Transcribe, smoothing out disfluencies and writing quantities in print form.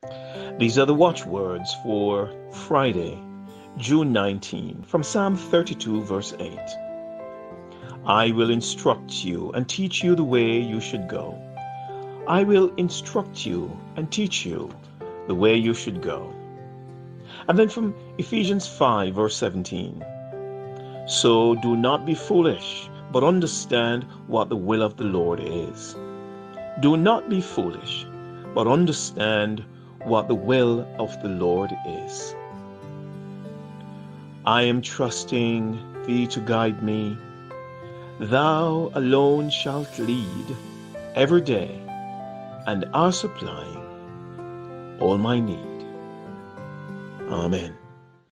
These are the watchwords for Friday, June 19, from Psalm 32, verse 8. I will instruct you and teach you the way you should go. I will instruct you and teach you the way you should go. And then from Ephesians 5, verse 17. So do not be foolish, but understand what the will of the Lord is. Do not be foolish, but understand what the will of the Lord is. I am trusting thee to guide me. Thou alone shalt lead every day, and are supplying all my need. Amen.